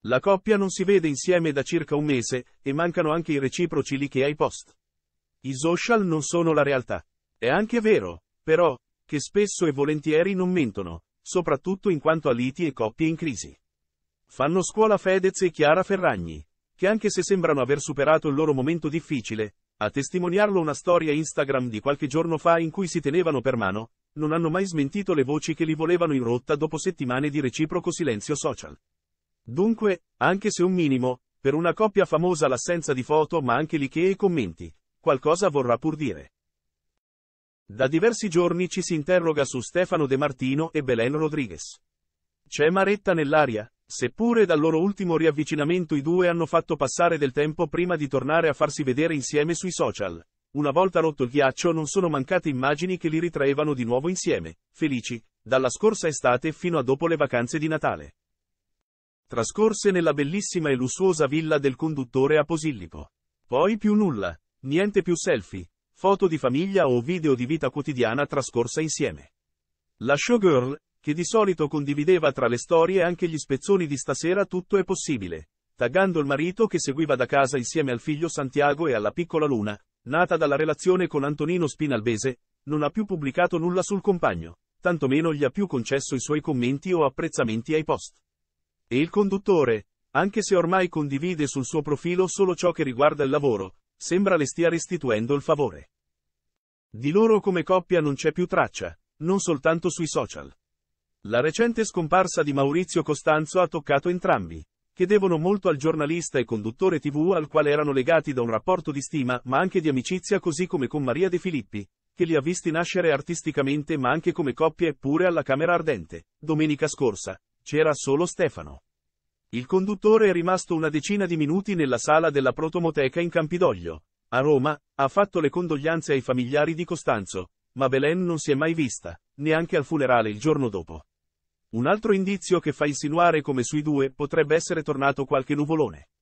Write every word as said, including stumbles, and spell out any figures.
La coppia non si vede insieme da circa un mese, e mancano anche i reciproci like ai post. I social non sono la realtà. È anche vero, però, che spesso e volentieri non mentono, soprattutto in quanto a liti e coppie in crisi. Fanno scuola Fedez e Chiara Ferragni, che anche se sembrano aver superato il loro momento difficile, a testimoniarlo una storia Instagram di qualche giorno fa in cui si tenevano per mano, non hanno mai smentito le voci che li volevano in rotta dopo settimane di reciproco silenzio social. Dunque, anche se un minimo, per una coppia famosa l'assenza di foto ma anche like e commenti, qualcosa vorrà pur dire. Da diversi giorni ci si interroga su Stefano De Martino e Belen Rodriguez. C'è maretta nell'aria? Seppure dal loro ultimo riavvicinamento i due hanno fatto passare del tempo prima di tornare a farsi vedere insieme sui social, una volta rotto il ghiaccio non sono mancate immagini che li ritraevano di nuovo insieme, felici, dalla scorsa estate fino a dopo le vacanze di Natale. Trascorse nella bellissima e lussuosa villa del conduttore a Posillipo. Poi più nulla, niente più selfie, foto di famiglia o video di vita quotidiana trascorsa insieme. La showgirl, che di solito condivideva tra le storie anche gli spezzoni di stasera tutto è possibile, taggando il marito che seguiva da casa insieme al figlio Santiago e alla piccola Luna, nata dalla relazione con Antonino Spinalbese, non ha più pubblicato nulla sul compagno, tantomeno gli ha più concesso i suoi commenti o apprezzamenti ai post. E il conduttore, anche se ormai condivide sul suo profilo solo ciò che riguarda il lavoro, sembra le stia restituendo il favore. Di loro come coppia non c'è più traccia, non soltanto sui social. La recente scomparsa di Maurizio Costanzo ha toccato entrambi, che devono molto al giornalista e conduttore tivù al quale erano legati da un rapporto di stima ma anche di amicizia, così come con Maria De Filippi, che li ha visti nascere artisticamente ma anche come coppia, eppure alla Camera Ardente, domenica scorsa, c'era solo Stefano. Il conduttore è rimasto una decina di minuti nella sala della Protomoteca in Campidoglio, a Roma, ha fatto le condoglianze ai familiari di Costanzo, ma Belen non si è mai vista, neanche al funerale il giorno dopo. Un altro indizio che fa insinuare come sui due potrebbe essere tornato qualche nuvolone.